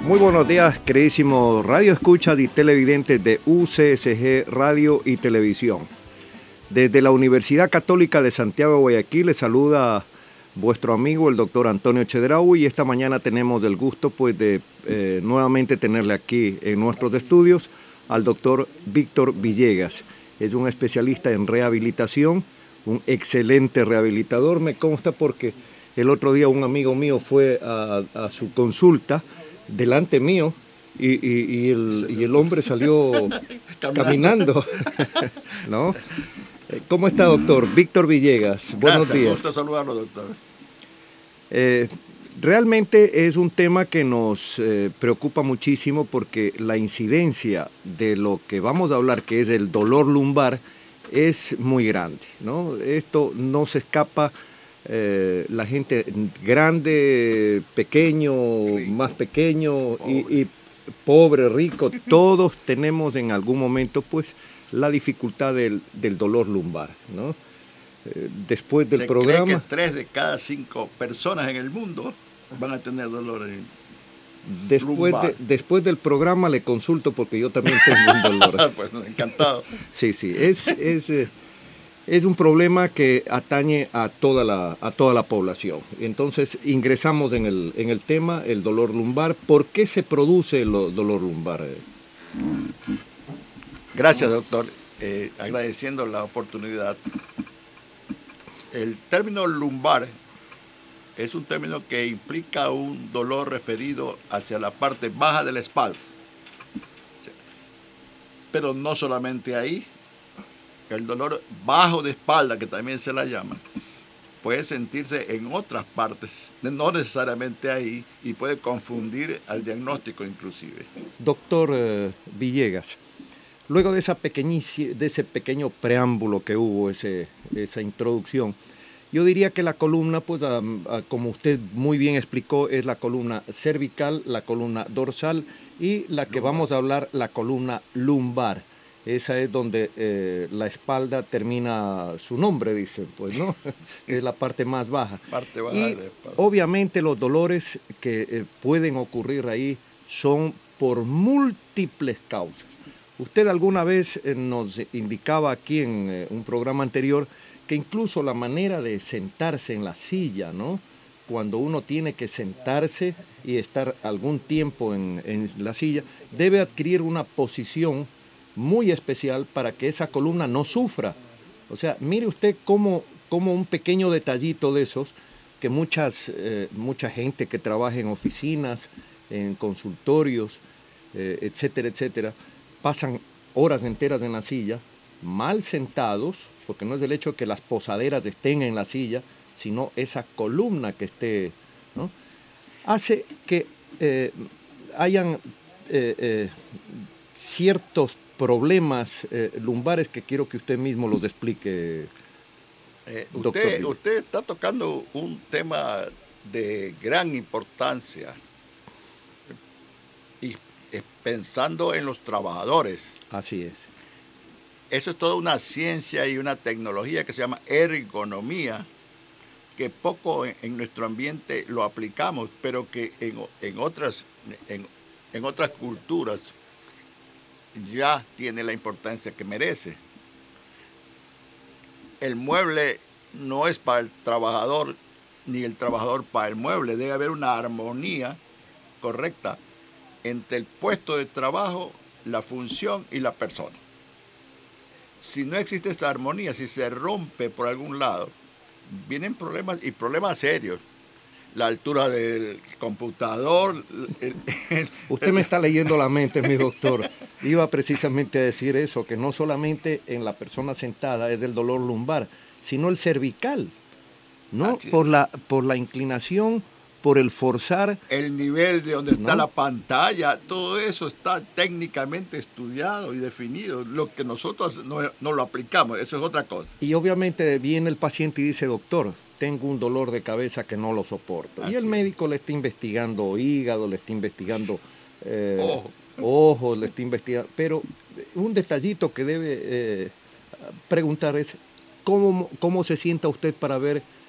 Muy buenos días, queridísimos radio escuchas y televidentes de UCSG Radio y Televisión. Desde la Universidad Católica de Santiago de Guayaquil les saluda vuestro amigo el doctor Antonio Chedraui, y esta mañana tenemos el gusto de nuevamente tenerle aquí en nuestros estudios al doctor Víctor Villegas. Es un especialista en rehabilitación, un excelente rehabilitador, me consta porque el otro día un amigo mío fue a su consulta delante mío y el hombre salió caminando. ¿No? ¿Cómo está, doctor? Víctor Villegas, buenos días. Gusto saludarlo, doctor. Realmente es un tema que nos preocupa muchísimo porque la incidencia de lo que vamos a hablar, que es el dolor lumbar, es muy grande, ¿no? Esto no se escapa. La gente grande, pequeño, más pequeño y pobre, rico, todos tenemos en algún momento pues la dificultad del dolor lumbar, ¿no? Después del programa... Cree que 3 de cada 5 personas en el mundo van a tener dolor lumbar. Después del programa le consulto porque yo también tengo un dolor. Pues encantado. Sí, es un problema que atañe a toda la población. Entonces ingresamos en el tema, el dolor lumbar. ¿Por qué se produce el dolor lumbar? Gracias, doctor. Agradeciendo la oportunidad. El término lumbar es un término que implica un dolor referido hacia la parte baja de la espalda. Pero no solamente ahí. El dolor bajo de espalda, que también se la llama, puede sentirse en otras partes, no necesariamente ahí, y puede confundir al diagnóstico inclusive. Doctor Villegas, luego de ese pequeño preámbulo que hubo, esa introducción, yo diría que la columna, pues como usted muy bien explicó, es la columna cervical, la columna dorsal y la que vamos a hablar, la columna lumbar. Esa es donde la espalda termina su nombre, dicen, pues, ¿no? Es la parte más baja. Parte baja y de la espalda. obviamente los dolores que pueden ocurrir ahí son por múltiples causas. Usted alguna vez nos indicaba aquí en un programa anterior que incluso la manera de sentarse en la silla, ¿no? Cuando uno tiene que sentarse y estar algún tiempo en la silla, debe adquirir una posición muy especial para que esa columna no sufra. O sea, mire usted cómo un pequeño detallito de esos, que mucha gente que trabaja en oficinas, en consultorios, etcétera, etcétera, pasan horas enteras en la silla, mal sentados, porque no es el hecho de que las posaderas estén en la silla, sino esa columna que esté, ¿no? Hace que hayan ciertos problemas lumbares que quiero que usted mismo los explique, doctor. Usted está tocando un tema de gran importancia y pensando en los trabajadores. Así es. Eso es toda una ciencia y una tecnología que se llama ergonomía, que poco en nuestro ambiente lo aplicamos, pero que en otras culturas ya tiene la importancia que merece. El mueble no es para el trabajador, ni el trabajador para el mueble. Debe haber una armonía correcta entre el puesto de trabajo, la función y la persona. Si no existe esa armonía, si se rompe por algún lado, vienen problemas y problemas serios. La altura del computador. Usted me está leyendo la mente, mi doctor. Iba precisamente a decir eso, que no solamente en la persona sentada es el dolor lumbar, sino el cervical, ¿no? Por la inclinación, por el forzar. El nivel de donde está ¿no? la pantalla, todo eso está técnicamente estudiado y definido. Lo que nosotros no lo aplicamos, eso es otra cosa. Y obviamente viene el paciente y dice, doctor, tengo un dolor de cabeza que no lo soporto. Así y el es. médico le está investigando hígado, le está investigando ojos, le está investigando. Pero un detallito que debe preguntar es, ¿cómo se sienta usted para ver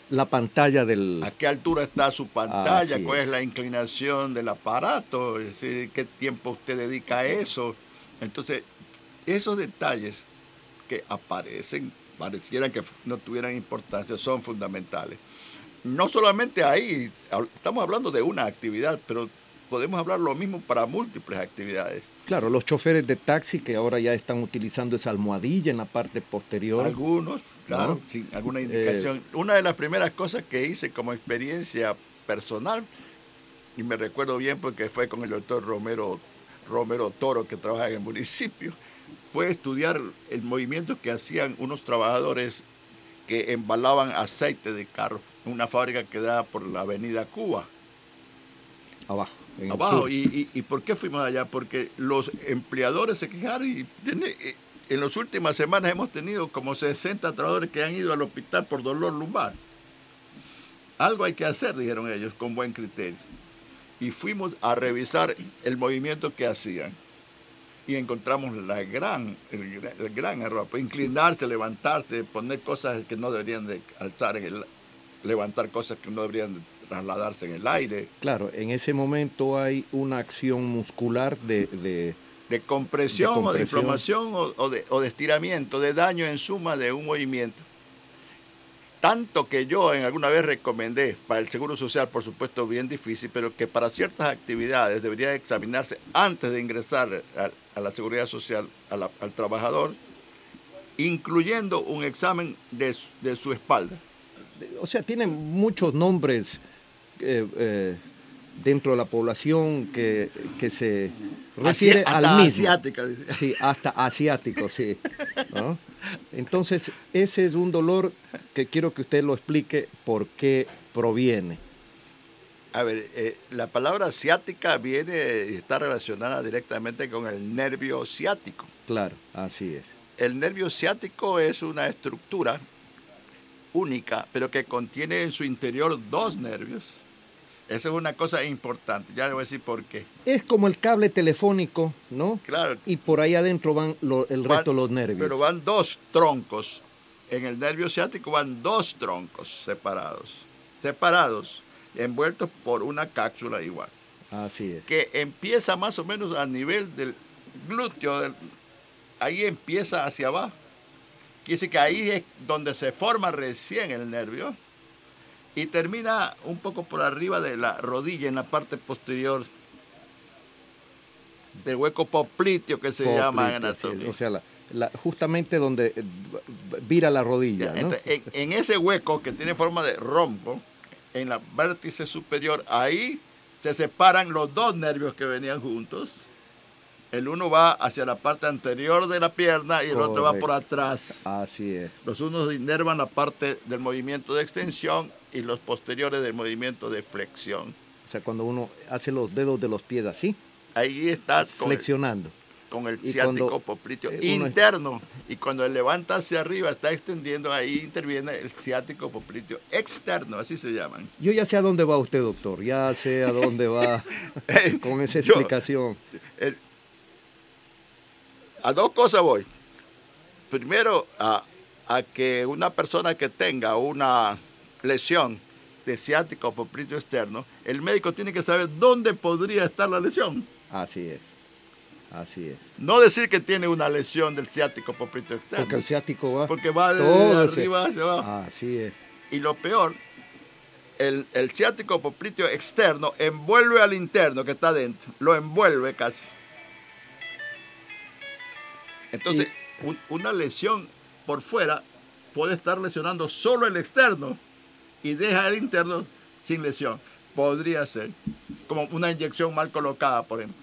la pantalla del... ¿A qué altura está su pantalla? Así ¿Cuál es. es la inclinación del aparato? Es decir, ¿qué tiempo usted dedica a eso? Entonces, esos detalles que aparecen, parecieran que no tuvieran importancia, son fundamentales. No solamente ahí, estamos hablando de una actividad, pero podemos hablar lo mismo para múltiples actividades. Claro, los choferes de taxi que ahora ya están utilizando esa almohadilla en la parte posterior. Algunos, claro, ¿no? sin alguna indicación. Una de las primeras cosas que hice como experiencia personal, y me recuerdo bien porque fue con el doctor Romero Toro, que trabaja en el municipio, fue estudiar el movimiento que hacían unos trabajadores que embalaban aceite de carro en una fábrica que da por la avenida Cuba. Abajo. Abajo. ¿Y por qué fuimos allá? Porque los empleadores se quejaron y en las últimas semanas hemos tenido como 60 trabajadores que han ido al hospital por dolor lumbar. Algo hay que hacer, dijeron ellos, con buen criterio. Y fuimos a revisar el movimiento que hacían. Y encontramos el gran error. Pues inclinarse, levantarse, poner cosas que no deberían de alzar levantar cosas que no deberían de trasladarse en el aire. Claro, en ese momento hay una acción muscular de compresión o de inflamación o de estiramiento, de daño en suma de un movimiento. Tanto que yo alguna vez recomendé, para el Seguro Social, por supuesto, bien difícil, pero que para ciertas actividades debería examinarse antes de ingresar a la Seguridad Social al trabajador, incluyendo un examen de su espalda. O sea, tienen muchos nombres dentro de la población que se refiere al mismo. Asiática. Sí, hasta asiático, sí, ¿no? Entonces, ese es un dolor que quiero que usted lo explique por qué proviene. A ver, la palabra ciática está relacionada directamente con el nervio ciático. Claro, así es. El nervio ciático es una estructura única, pero que contiene en su interior dos nervios. Esa es una cosa importante, ya le voy a decir por qué. Es como el cable telefónico, ¿no? Claro. Y por ahí adentro van el resto de los nervios. Pero van dos troncos. En el nervio ciático van dos troncos separados, envueltos por una cápsula igual. Así es. Que empieza más o menos a nivel del glúteo, ahí empieza hacia abajo. Quiere decir que ahí es donde se forma recién el nervio y termina un poco por arriba de la rodilla, en la parte posterior del hueco popliteo que se llama en anatomía. Sí, o sea, justamente donde vira la rodilla, ¿no? Entonces, en ese hueco que tiene forma de rombo, en la vértice superior, ahí se separan los dos nervios que venían juntos. El uno va hacia la parte anterior de la pierna y el otro va por atrás. Así es. Los unos inervan la parte del movimiento de extensión y los posteriores del movimiento de flexión. O sea, cuando uno hace los dedos de los pies así, ahí estás flexionando. Con el ciático popliteo interno. Y cuando levanta hacia arriba, está extendiendo, ahí interviene el ciático popliteo externo, así se llaman. Yo ya sé a dónde va usted, doctor. Ya sé a dónde va con esa explicación. A dos cosas voy. Primero, a que una persona que tenga una lesión de ciático popliteo externo, el médico tiene que saber dónde podría estar la lesión. Así es. Así es. No decir que tiene una lesión del ciático popliteo externo. Porque el ciático va. Porque va de arriba hacia abajo. Así es. Y lo peor, el ciático popliteo externo envuelve al interno que está dentro. Lo envuelve casi. Entonces, una lesión por fuera puede estar lesionando solo el externo y deja el interno sin lesión. Podría ser como una inyección mal colocada, por ejemplo.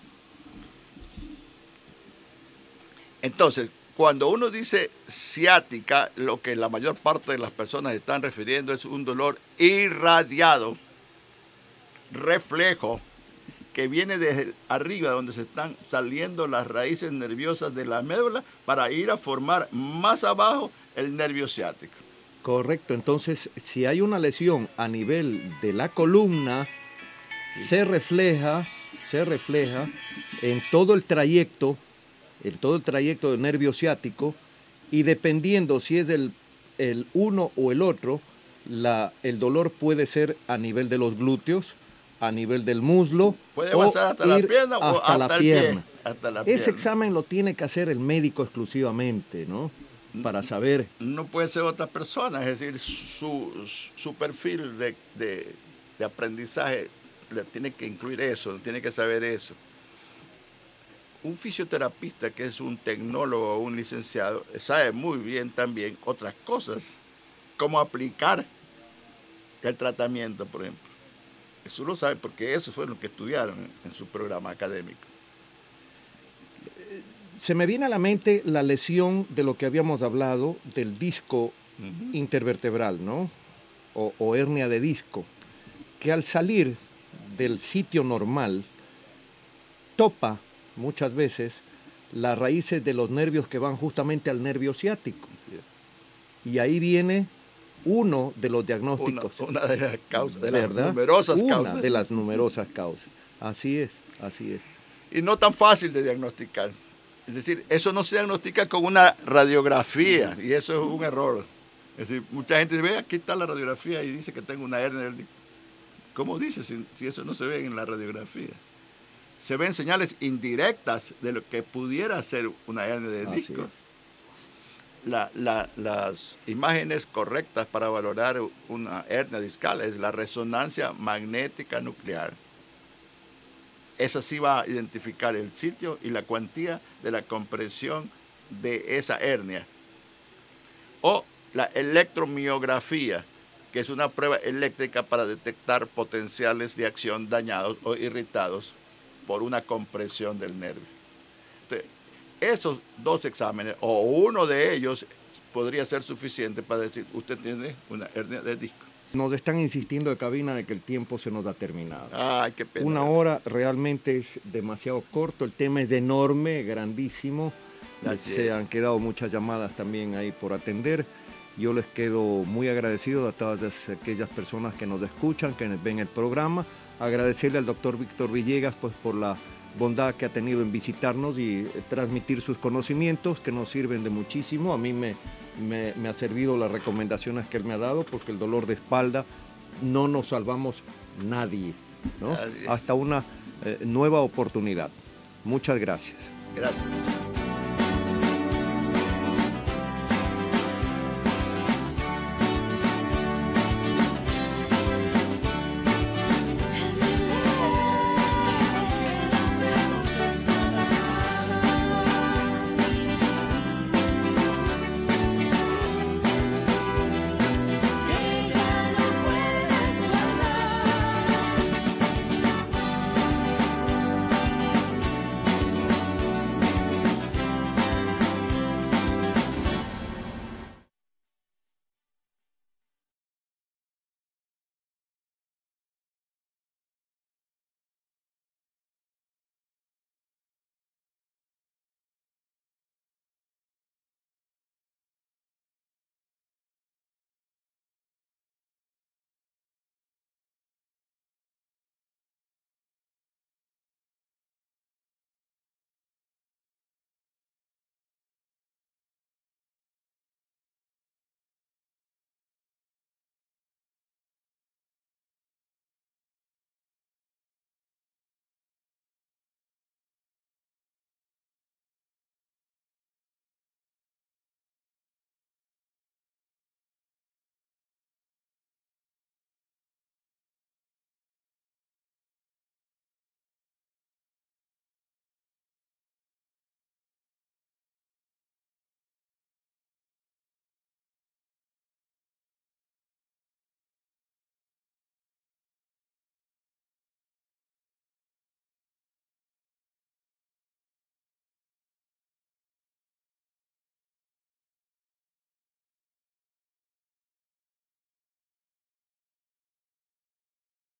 Entonces, cuando uno dice ciática, lo que la mayor parte de las personas están refiriendo es un dolor irradiado, reflejo, que viene desde arriba, donde se están saliendo las raíces nerviosas de la médula para ir a formar más abajo el nervio ciático. Correcto. Entonces, si hay una lesión a nivel de la columna, sí, se refleja en todo el trayecto del nervio ciático, y dependiendo si es el uno o el otro, el dolor puede ser a nivel de los glúteos, a nivel del muslo, puede avanzar hasta la pierna o hasta el pierna. pie. Hasta la Ese pierna. examen lo tiene que hacer el médico exclusivamente, ¿no? Para saber. No puede ser otra persona, es decir, su perfil de aprendizaje le tiene que incluir eso, tiene que saber eso. Un fisioterapeuta que es un tecnólogo o un licenciado sabe muy bien también otras cosas, cómo aplicar el tratamiento, por ejemplo. Eso lo sabe porque eso fue lo que estudiaron en su programa académico. Se me viene a la mente la lesión de lo que habíamos hablado del disco intervertebral, ¿no? O hernia de disco, que al salir del sitio normal topa muchas veces las raíces de los nervios que van justamente al nervio ciático. Y ahí viene uno de los diagnósticos. Una de las causas, de las ¿verdad? numerosas causas. Una de las numerosas causas. Así es, así es. Y no tan fácil de diagnosticar. Es decir, eso no se diagnostica con una radiografía y eso es un error. Es decir, mucha gente ve, aquí está la radiografía y dice que tengo una hernia del disco. ¿Cómo dice si eso no se ve en la radiografía? Se ven señales indirectas de lo que pudiera ser una hernia del disco. Las imágenes correctas para valorar una hernia discal es la resonancia magnética nuclear. Esa sí va a identificar el sitio y la cuantía de la compresión de esa hernia. O la electromiografía, que es una prueba eléctrica para detectar potenciales de acción dañados o irritados por una compresión del nervio. Entonces, esos dos exámenes, o uno de ellos, podría ser suficiente para decir, usted tiene una hernia de disco. Nos están insistiendo de cabina de que el tiempo se nos ha terminado. Ay, qué pena. Una hora realmente es demasiado corto, el tema es enorme, grandísimo. Se han quedado muchas llamadas también ahí por atender. Yo les quedo muy agradecido a todas aquellas personas que nos escuchan, que ven el programa. Agradecerle al doctor Víctor Villegas pues, por la bondad que ha tenido en visitarnos y transmitir sus conocimientos que nos sirven de muchísimo. A mí me ha servido las recomendaciones que él me ha dado porque el dolor de espalda no nos salvamos nadie, ¿no? Hasta una nueva oportunidad. Muchas gracias. Gracias.